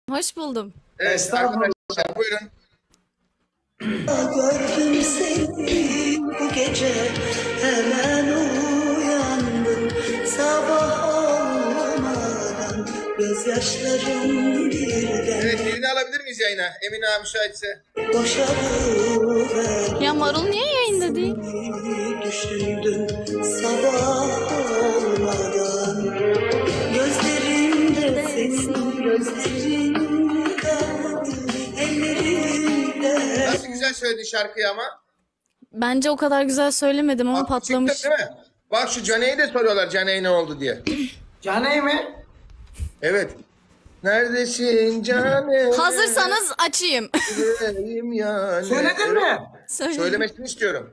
Hoş buldum. Evet arkadaşlar buyurun. Gördüm seni bu gece, hemen uyandım. Sabah olmadan gözyaşlarım birden Evet birini alabilir miyiz yayına? Emine abi müsaitse. boşalıver. Ya Marul niye yayında değil? Düşündüm sabah olmadan. Gözlerimde senin gözlerin kaldı, ellerimde. Nasıl güzel söyledi şarkıyı ama. Bence o kadar güzel söylemedim ama Bak, patlamış. çıktı değil mi? Bak şu Cane'yi de soruyorlar, Cane'ye ne oldu diye. Caney mi? Evet. Neredesin Cane? Hazırsanız açayım. Yüreğim yani. Söyledin mi? Söylemesini istiyorum.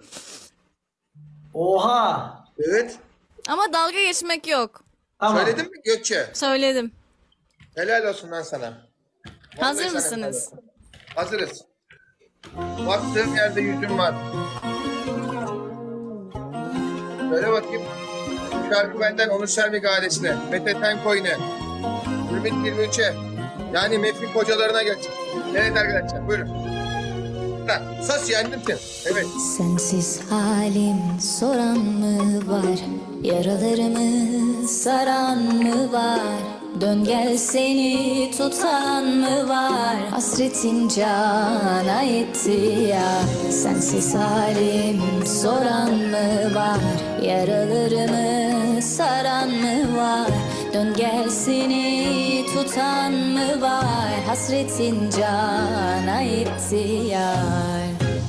Oha. Evet. Ama dalga geçmek yok. Tamam. Söyledin mi Gökçe? Söyledim. Helal olsun lan sana. Hazır Vallahi sana mısınız? helal olsun. Hazırız. Baktığım yerde yüzüm var. Söyle bakayım. Şarkı benden Onur Selvik ailesine, Mete Tenkoyne, Ümit Bilmiç'e, yani Mefik hocalarına geç. Evet arkadaşlar buyurun. Sos yendim. Evet. Sensiz halim soran mı var? Yaralarımı saran mı var? Dön gel seni tutan mı var? Hasretin cana etti ya. Sensiz halim soran mı var? Yaralarımı saran mı var? Dön gel seni tutan mı var? Hasretin cana etti yar.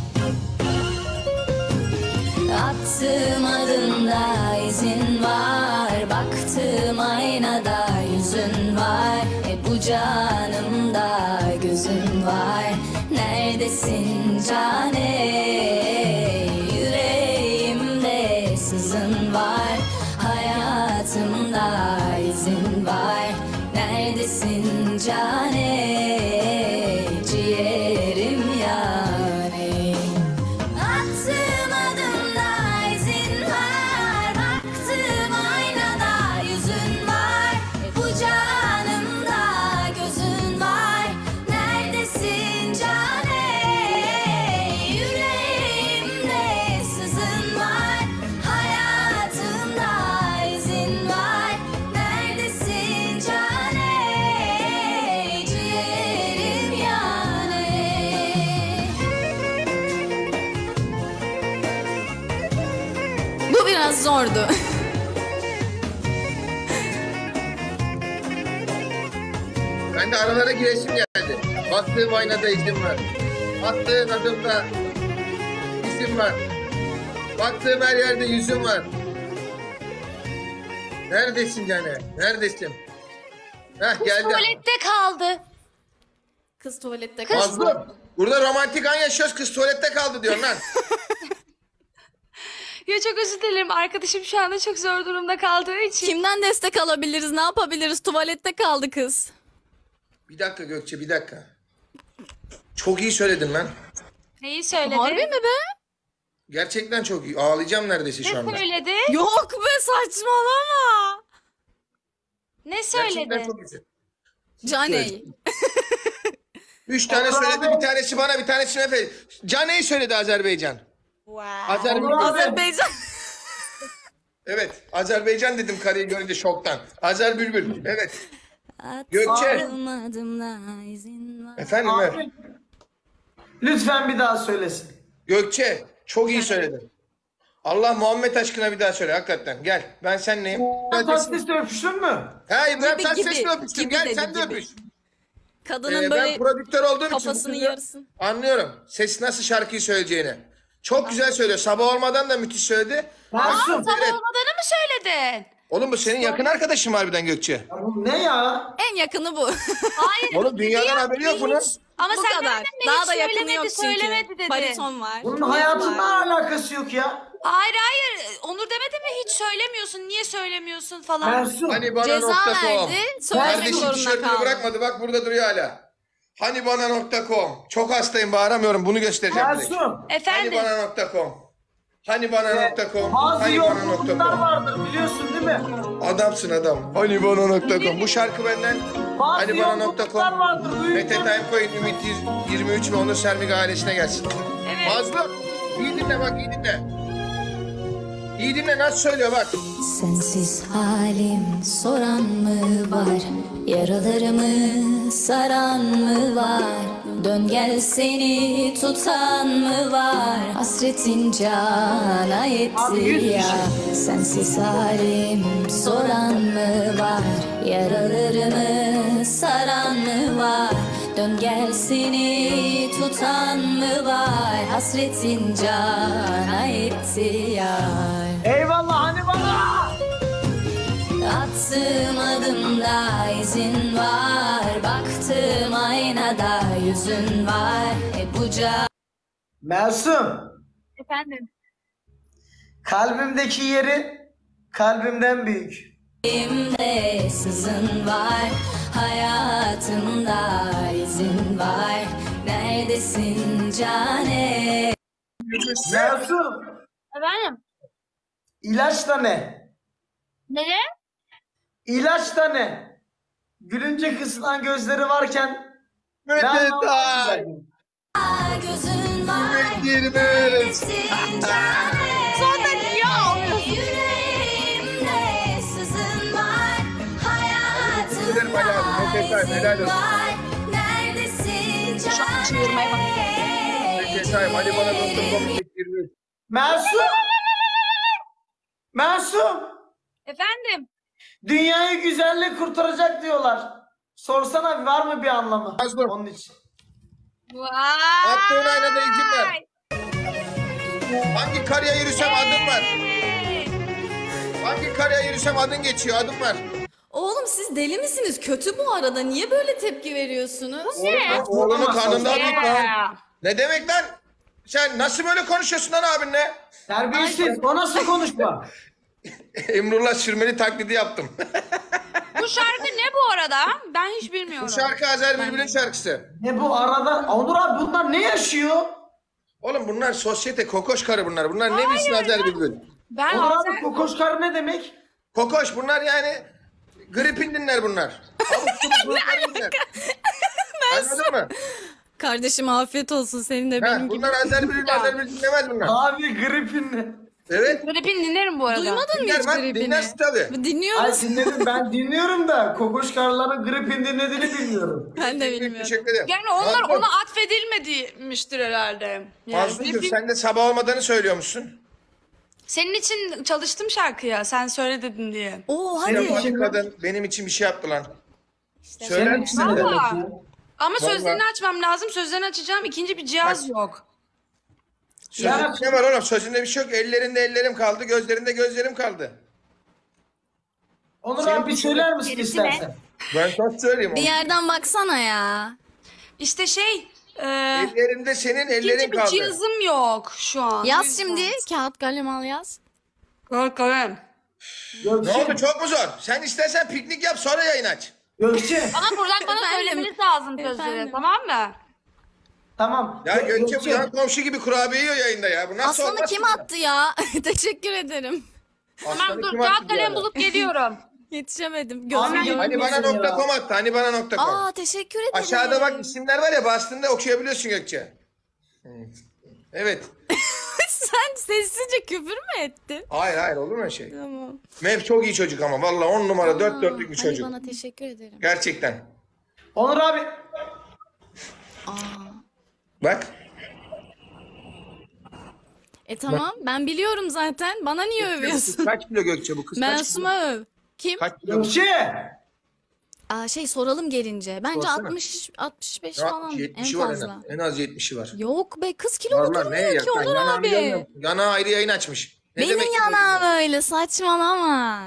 Attığım adımda izin var, baktığım aynada yüzün var. Bu canımda gözün var. Neredesin cane? Yüreğimde sızın var. Hayatımda izin var. Neredesin cane? Ciğerim yani. Attığım adımda izin var, baktığım aynada yüzün var. Bu canımda gözün var. Neredesin cane? Yüreğimde sızın var. Hayatımda izin var. Neredesin cane? Ciğerim yani. Bu biraz zordu. Ben de aralara giresim geldi. Baktığım aynada izin var. Attığın adımda izin var. Baktığım her yerde yüzüm var. Neredesin Cane? Neredesin? Heh geldim. Tuvalette kaldı. Kız tuvalette kaldı. Mazlum. Burada romantik an yaşıyoruz. Kız tuvalette kaldı diyorsun lan. Ya çok özür dilerim. Arkadaşım şu anda çok zor durumda kaldığı için. Kimden destek alabiliriz? Ne yapabiliriz? Tuvalette kaldı kız. Bir dakika Gökçe bir dakika. Çok iyi söyledin lan. Neyi söyledi? Harbi mi be? Gerçekten çok iyi. Ağlayacağım neredeyse şu Ne anda. söyledi? Yok be, saçmalama. Ne Gerçekten söyledi? çok güzel. Caney. 3 tane söyledi. Bir tanesi bana, bir tanesi Efe. Cane'yi söyledi Azerbaycan. Azerbaycan. Evet. Azerbaycan dedim karıyı görünce şoktan. Azer Bülbül. Evet. Gökçe. Attığım adımda izin var. Efendim Abi, evet. lütfen bir daha söylesin. Gökçe. Çok iyi söyledin. Allah Muhammed aşkına bir daha söyle hakikaten. Gel. Ben seninleyim. Tatlısıyla öpüştün mü? Ha İbrahim Gibi, Tatlıses'le gibi. öpüştüm. Gibi Gel dedi, sen de gibi. öpüş. Kadının Ben böyle prodüktör olduğum için kafasını bu kızı yarısın. anlıyorum. Ses nasıl şarkıyı söyleyeceğini. Çok güzel söylüyor. Sabah olmadan da müthiş söyledi. Masum. Sabah Evet. olmadanı mı söyledin? Oğlum bu senin yakın arkadaşın harbiden Gökçe. Ya bu ne ya? En yakını bu. Hayır. Oğlum dünyadan haberi yok bunun. Ama Bu sen kadar. demedin mi? Daha Hiç da yakını söylemedi, yok çünkü. söylemedi dedi. Bariton var. Bunun Var. hayatınla alakası yok ya. Hayır hayır. Onur demedi mi hiç söylemiyorsun? Niye söylemiyorsun falan. Masum. Hani bana Ceza verdi. Söylemek Kardeşim zorunda tişörtünü kaldı. bırakmadı bak burada duruyor hala. Hani bana.com. Çok hastayım bağıramıyorum bunu göstereceğim direkt. Masum. Efendim? Hani bana.com. Hani bana.com. Bazı Hani yolculuklar bana.com. vardır biliyorsun değil mi? Adamsın adam. Hani bana.com. Bu şarkı benden Bazı Halibana.com, yokluklar vardır. Mete Time Coin, Ümit 23 ve Onur Selmik ailesine gelsin. Evet. Mazlum, iyi dinle bak, iyi dinle. İyi dinle, nasıl söylüyor bak. Sensiz halim soran mı var? Yaralarımı saran mı var? Dön gel seni tutan mı var? Hasretin cana Abi, yetti yüz ya. kişi. Sensiz halim soran mı var? Yaralarımı saran mı var? Dön gel seni tutan mı var? Hasretin cana yetti ya. Eyvallah hani bana. Attığım adımda izin var. Baktığım aynada yüzün var. Bu Masum. Efendim. Kalbimdeki yeri kalbimden büyük. cahimde sızın var. Hayatımda izin var. Neredesin cane? Masum. Efendim. İlaç da ne? Ne? İlaç da ne? Gülünce kısılan gözleri varken Mete ben Time, Gözün var. 23. Neredesin cane? Sonra niye ağlıyorsun? Yüreğimde sızın var. Ederim Ali abi, Mete Time, helal olsun. Neredesin çığırmaya bak. Mete Time, Halibana.com, Ümit 23. Masum. Masum. Efendim. Dünyayı güzellik kurtaracak diyorlar. Sorsana bir, var mı bir anlamı? Mazlum. Onun için. Vay. Attığın aynada izin ver. Hangi karıya yürüsem adım var. Hangi karıya yürüsem adın geçiyor, adım var. Oğlum siz deli misiniz? Kötü bu arada. Niye böyle tepki veriyorsunuz? Oğlumun karnında Yeah. büyük lan. Ne demek lan? Sen nasıl böyle konuşuyorsun lan abinle? Terbiyesiz. O nasıl konuşma? Emrullah Sürmeli taklidi yaptım. Bu şarkı ne bu arada? Ben hiç Bu bilmiyorum. şarkı Azer Bülbül'ün şarkısı. Ne bu arada? Onur abi bunlar ne yaşıyor? Oğlum bunlar sosyete, kokoş karı bunlar. Bunlar ne bilsin Azer Bülbül? Ben Onur Azer... abi kokoş karı ne demek? Kokoş bunlar yani gripin dinler bunlar. Abuk subuk grupları dinler. Anladın mı? Kardeşim afiyet olsun senin de Ha, benim gibi. bunlar Azer Bülbül dinlemez bunlar. Abi gripinle. Evet. Rap'ini dinlerim bu arada. Duymadın mı Dinler hiç bak, gripini? dinlersin tabii. Dinliyoruz. Ay dinledim, ben dinliyorum da kokoş karıların gripin dinlediğini bilmiyorum. Ben de bilmiyorum. Teşekkür ederim. Yani onlar Mazlum, ona atfedilmemiştir herhalde. Yani Mazlumcuğum, rap'in- sen de sabah olmadığını söylüyormuşsun. Senin için çalıştım şarkıya. Sen söyle dedin diye. Oo Senin hadi. için- Kadın benim için bir şey yaptı lan. Söyler Senin misin? için ne demek Valla. ya? Ama sözlerini açmam lazım. Sözlerini açacağım. İkinci bir cihaz yok. Sözünde ne var oğlum? Sözünde bir şey yok. Ellerinde ellerim kaldı, gözlerinde gözlerim kaldı. Onur Senin abi bir için söyler misin Gerisi ne? istersen? Ben çok söyleyeyim. Bir oğlum. yerden baksana ya. İşte Ellerimde senin ellerin ikinci bir kaldı. cihazım yok şu an. Yaz şimdi. Kağıt kalem al yaz. Kalem. Ne oldu, çok mu zor? Sen istersen piknik yap, sonra yayın aç. Gökçe. Ama buradan bana Efendim? söylemeniz lazım sözleri. Efendim? Tamam mı? Tamam. Ya Gökçe bu yan komşu gibi kurabiye yiyor yayında ya. Bu nasıl Aslanı olmaz kim ki? attı ya? Teşekkür ederim. Tamam Aslanı dur kim attı kağıt kalem diyorlar. bulup geliyorum. Yetişemedim. Abi, Gözüm yani- Hani bana.com attı. Hani bana.com. Aa teşekkür ederim. Aşağıda bak isimler var ya, bastığında okuyabiliyorsun Gökçe. Evet. Sen sessizce küfür mü ettin? Hayır olur mu öyle şey? Tamam. Mev çok iyi çocuk ama. Vallahi 10 numara 4 dörtlük bir Hadi çocuk. bana teşekkür ederim. Gerçekten. Onur abi. Bak. Tamam ben biliyorum zaten. Bana niye övüyorsun? Kaç kilo Gökçe bu kız? Kaç kilo? Mensuma öv. Kim? Kaç kilo? Gökçe. Soralım gelince. Bence Sorsana. 60-65 Ya, falan en 70'i var fazla. en az 70'i var. Yok be kız kilo Vallahi ne oturmuyor ya? ki Onur Yanağını abi. görmüyorum. Yanağı ayrı yayın açmış. Ne Benim demek ki yanağım bu? öyle saçmalama.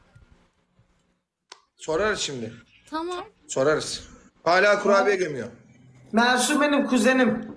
Sorarız şimdi. Tamam. Sorarız. Hala kurabiye gömüyor. Mersu benim kuzenim.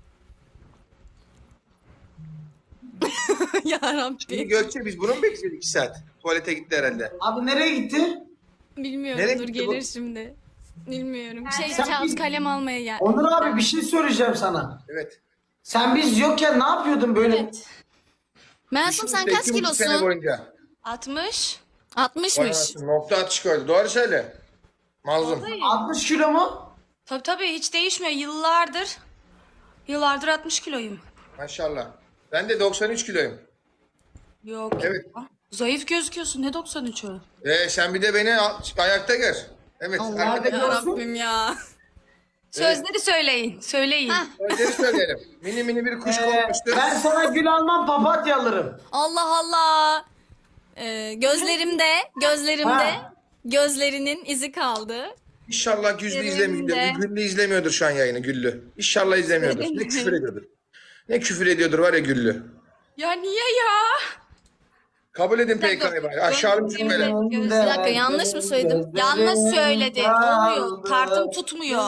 Ya Şimdi Rabbi. Gökçe biz bunu mu bekledik 2 saat? Tuvalete gitti herhalde. Abi nereye gitti? Bilmiyorum Nereye dur gitti bu? gelir şimdi. Bilmiyorum. Sen Kağıt biz- kalem almaya gel. Onur abi bir şey söyleyeceğim sana. Evet. Sen biz yokken ne yapıyordun böyle? Mensum sen İşte kaç 2,5 sene kilosun? boyunca. 60. Vay 60'mış. anasını, nokta atış koydu. Doğru söyle. Mazlum. 60 kilo mu? Tabii hiç değişmiyor yıllardır. Yıllardır 60 kiloyum. Maşallah. Ben de 93 kiloyum. Yok. Evet. Zayıf gözüküyorsun ne 93'ü? Sen bir de beni ayakta gör. Evet. Allah'ım arkada yarabbim ya. Sözleri söyleyin. Söyleyin. sözleri söyleyelim. Mini mini bir kuş konmuştu. Ben sana gül almam, papatya alırım. Allah Allah. Gözlerimde Ha. gözlerinin izi kaldı. İnşallah Güllü Yerimde. izlemiyordur. Güllü izlemiyordur şu an yayını Güllü. İnşallah izlemiyordur. Ne küfür ediyordur. Ne küfür ediyordur var ya Güllü. Ya niye ya? Kabul edin PK'yı bari. Aşağılık cümleler. Bir dakika, yanlış mı söyledim? Yanlış söyledi. Olmuyor. Tartım tutmuyor.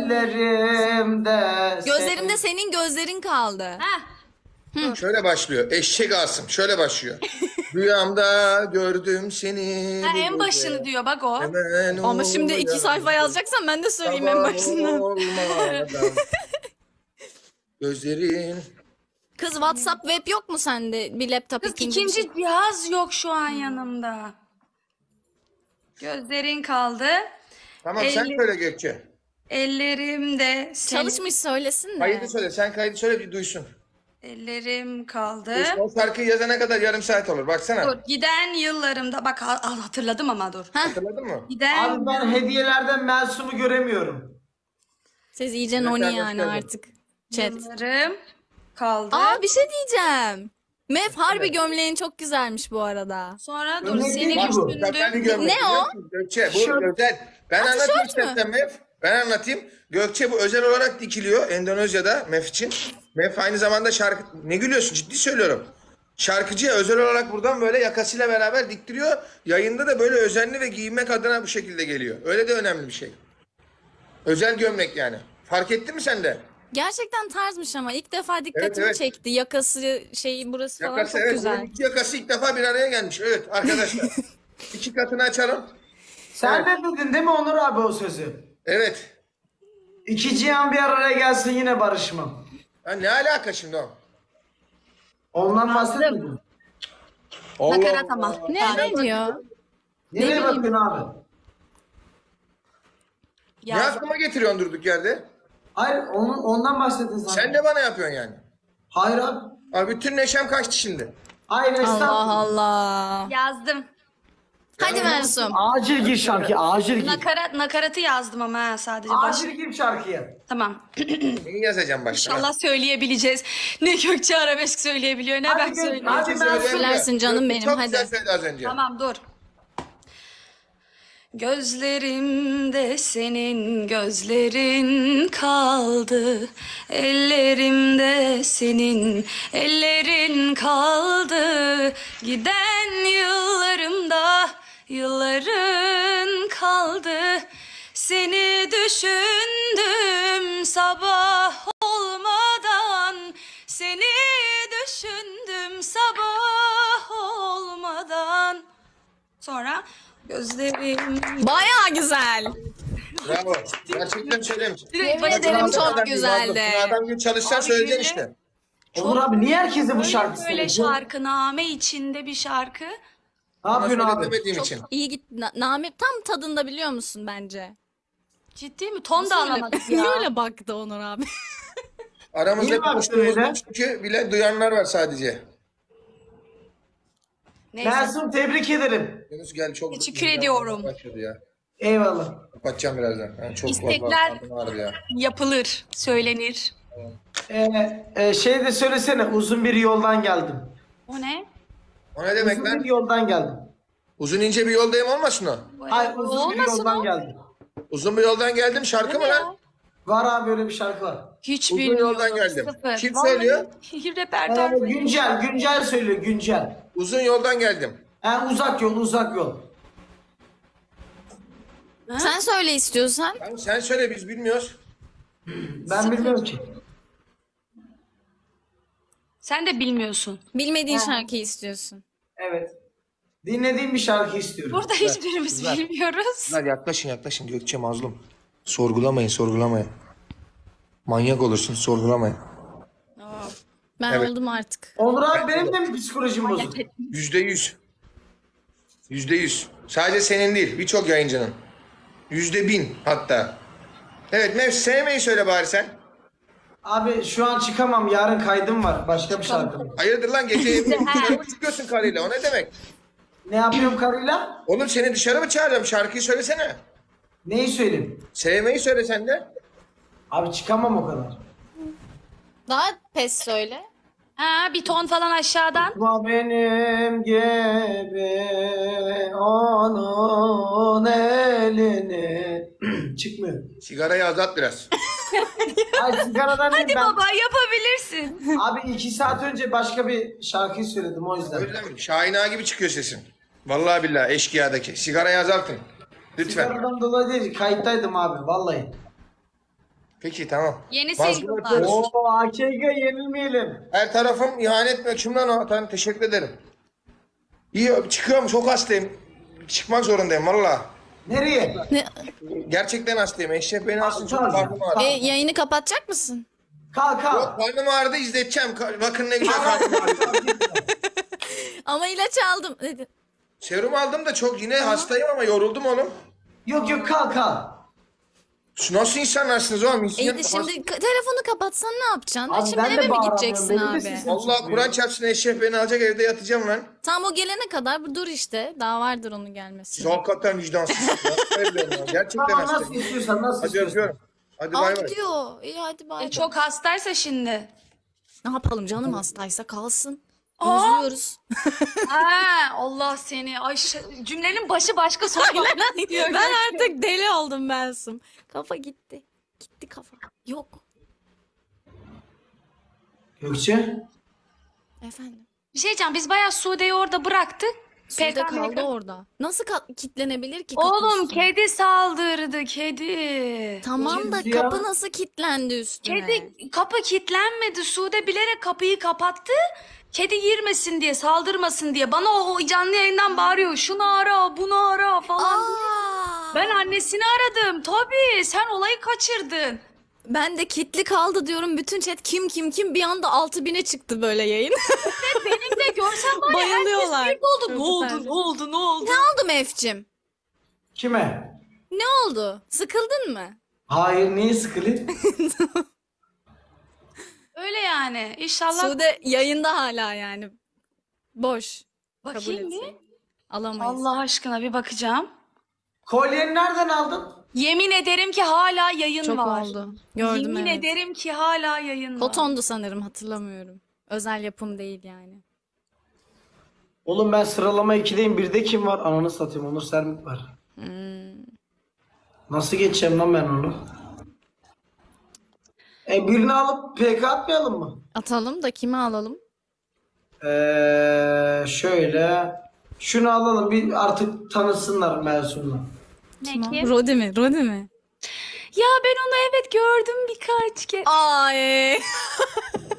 Gözlerimde senin gözlerin kaldı. Heh. Şöyle başlıyor. Eşek Asım. Şöyle başlıyor. Rüyamda gördüm seni. Ha, en başını diyor bak o. Hemen Ama şimdi 2 sayfa yazacaksan ben de söyleyeyim en başından. olmadan. Gözlerin. Kız WhatsApp web yok mu sende? Bir laptop Kız ikinci. ikinci cihaz yok şu an yanımda. Gözlerin kaldı. Tamam sen Elli- söyle Gökçe. Ellerimde senin. Çalışmış söylesin de. Kaydı söyle. Sen kaydı söyle bir duysun. Ellerim kaldı. O şarkıyı yazana kadar yarım saat olur. Baksana. Dur giden yıllarımda bak hatırladım ama dur. Hatırladın mı? Giden Abi ben hediyelerden Melsum'u göremiyorum. Siz iyice Evet, noni evet, yani evet. artık. Chat. yıllarım kaldı. Aa, bir şey diyeceğim. Mev harbi gömleğin çok güzelmiş bu arada. Sonra dur Gömlek seni değil mi bu? Mükemmel bir düşündüm. gömlek. Ne o? Gökçe bu özel. Ben anlatayım istersen Mev. Ben anlatayım. Gökçe bu özel olarak dikiliyor Endonezya'da Mev için. Mev aynı zamanda şarkı... Ne gülüyorsun? Ciddi söylüyorum. Şarkıcıya özel olarak buradan böyle yakasıyla beraber diktiriyor. Yayında da böyle özenli ve giyinmek adına bu şekilde geliyor. Öyle de önemli bir şey. Özel gömlek yani. Fark ettin mi sen de? Gerçekten tarzmış ama ilk defa dikkatimi evet. çekti. Yakası şeyi burası falan Yakası çok evet. güzel. Bunun iki yakası ilk defa bir araya gelmiş. Evet arkadaşlar. 2 katını açalım. Sen de dedin değil mi Onur abi o sözü? Evet. İki cihan bir araya gelsin yine barışmam. Ya ne alaka şimdi o? Ondan bahsetmedin. Nakarat ama. Ne diyor? Nereye bakıyorsun abi? Ne aklıma getiriyorsun durduk yerde? Hayır ondan bahsettin sen. Sen de bana yapıyorsun yani. Hayır abi. Abi bütün neşem kaçtı şimdi. Hayır Allah estağfurullah. Allah. Yazdım. Hadi Mersum. Acil gir şarkıya acil gir. Nakaratı yazdım ama ha, sadece Acil gir şarkıya. Tamam. Neyi yazacağım başta? İnşallah söyleyebileceğiz. Ne Gökçe arabesk söyleyebiliyor ne Hadi ben Gökçe, söyleyeyim. hadi. Gökçe söyleyemiyor. Söylersin canım Gökçe benim, çok hadi. güzel söyledi az önce. Tamam dur. Gözlerimde senin gözlerin kaldı. Ellerimde senin ellerin kaldı. Giden yıllarımda yılların kaldı. Seni düşündüm sabah olmadan. Seni düşündüm sabah olmadan. Sonra gözlerim... Bayağı güzel. Bravo. Gerçekten söylemiş. Yemin ederim çok güzeldi. Adam gibi çalışsan Abi söyleyeceksin yine- işte. Onur abi niye herkese bu şarkı Böyle söylüyor? şarkı, name içinde bir şarkı. Ne Ama yapıyorsun abi? söylemediğim için. İyi git. Name tam tadında biliyor musun bence? Ciddi mi? Ton da anlamadık ya. Niye öyle baktı Onur abi? Aramızda Niye baktın konuştuğumuz öyle? çünkü bile duyanlar var sadece. Neyse. Melsum tebrik ederim. Yunus gel çok... Teşekkür ediyorum. Başladı ya. Eyvallah. Kapatacağım birazdan. Yani çok İstekler- fazla vardı ya. Yapılır, söylenir. Şey de söylesene uzun bir yoldan geldim. O ne? O ne demek Uzun lan? bir yoldan geldim. Uzun ince bir yoldayım olmasın o? Hayır uzun bir Olmasın yoldan o. geldim. Uzun bir yoldan geldim şarkı mı lan? Var abi öyle bir şarkı var. Hiç Uzun bilmiyorum. yoldan geldim. Sıfır. Kim Vallahi söylüyor? Repertuar. Güncel söylüyor güncel. Uzun yoldan geldim. Uzak yol. Sen söyle istiyorsan. Tamam, sen söyle biz bilmiyoruz. Ben bilmiyorum ki. Sen de bilmiyorsun. Bilmediğin şarkıyı istiyorsun. Evet. Dinlediğim bir şarkı istiyorum. Burada hiçbirimiz bilmiyoruz. Hadi yaklaşın Gökçe mazlum. Sorgulamayın. Manyak olursun sorgulamayın. Ben Evet. oldum artık. Onur abi benim de mi psikolojim bozuk? %100. %100. Sadece senin değil birçok yayıncının. %1000 hatta. Evet Mevs sevmeyi söyle bari sen. Abi şu an çıkamam. Yarın kaydım var. Başka bir şarkı. Hayırdır lan gece evde dışarı mı çıkıyorsun karıyla? O ne demek? Ne yapıyorum karıyla? Oğlum seni dışarı mı çağırıyorum? Şarkıyı söylesene. Neyi söyleyeyim? Sevmeyi söyle sen de. Abi çıkamam o kadar. Daha pes söyle. Ha, bir ton falan aşağıdan. Tutma benim gibi onun elini. Çıkmıyor. Sigarayı azalt biraz. Ay sigaradan değil Hadi ben. baba yapabilirsin. Abi 2 saat önce başka bir şarkıyı söyledim o yüzden. Öyle mi? Şahin Ağa gibi çıkıyor sesin. Vallahi billahi eşkıyadaki. Sigarayı azaltın. Lütfen. Sigaradan dolayı değil kayıttaydım abi vallahi. Peki tamam. Yeni Bazı- single'lar. Oo AKG yenilmeyelim. Her tarafım ihanet mi? Kimden o? Tamam, teşekkür ederim. İyi çıkıyorum çok hastayım. Çıkmak zorundayım valla. Nereye? Ne? Gerçekten hastayım. Eşref beni alsın çok Tamam. karnım ağrıdı. Yayını kapatacak mısın? Kalk Yok kalk. karnım ağrıdı izleteceğim. Bakın ne güzel karnım ağrıdı. Ama ilaç aldım. Dedi. Serum aldım da çok yine hastayım ama yoruldum oğlum. Yok yok kalk kalk. Nasıl insanlarsınız oğlum? İyi de şimdi telefonu kapatsan ne yapacaksın? Abi Şimdi ben de eve mi bağıramıyorum, gideceksin benim de abi? sesim- Allah Kur'an çarpsın Eşref beni alacak evde yatacağım lan. Tam o gelene kadar dur işte. Daha vardır onun gelmesi. Siz hakikaten vicdansızsınız. Gerçekten Tamam nasıl hastayım. istiyorsan nasıl Hadi istiyorsan. öpüyorum. Hadi Al bay bay. gidiyor. İyi hadi bay bay. Çok hastaysa şimdi. Ne yapalım canım hastaysa kalsın. Aa! Özlüyoruz. Ha, Allah seni. Ay cümlenin başı başka sonu diyor. Ben artık deli oldum Melsum. Kafa gitti. Gitti kafa. Yok. Gökçe. Efendim. Bir şey diyeceğim, biz bayağı Sude'yi orada bıraktık. Sude PKK. kaldı orada. Nasıl kitlenebilir ki? Oğlum kapısı? kedi saldırdı kedi. Tamam da Kedi ya. kapı nasıl kilitlendi üstüne? Kedi kapı kilitlenmedi. Sude bilerek kapıyı kapattı. Kedi girmesin diye, saldırmasın diye. Bana o canlı yayından bağırıyor. Şunu ara, bunu ara falan. Aa! Ben annesini aradım. Tabii sen olayı kaçırdın. Ben de kilitli kaldı diyorum. Bütün chat kim bir anda 6000'e çıktı böyle yayın. Benim de görsem var ya Bayılıyorlar. herkes bir oldu. Çok Ne oldu, güzel. ne oldu, ne oldu? Ne oldu Mefcim? Kime? Ne oldu? Sıkıldın mı? Hayır niye sıkılayım? Öyle yani. İnşallah Sude yayında hala yani. Boş. Kabul bakayım bir. etsin. Alamayız. Allah aşkına bir bakacağım. Kolyeni nereden aldın? Yemin ederim ki hala yayın Çok var. oldu. Gördüm Yemin evet. ederim ki hala yayın var. Kotondu sanırım hatırlamıyorum. Özel yapım değil yani. Oğlum ben sıralama 2'deyim. 1'de kim var? Ananı satayım. Onur Sermik var. Nasıl geçeceğim lan ben onu? Birini alıp PK atmayalım mı? Atalım da kimi alalım? Şöyle. Şunu alalım. Bir artık tanısınlar Melsum'la. Ne Kim o? ki? Rodi mi? Rodi mi? Ya ben onu evet gördüm birkaç kez. Ay.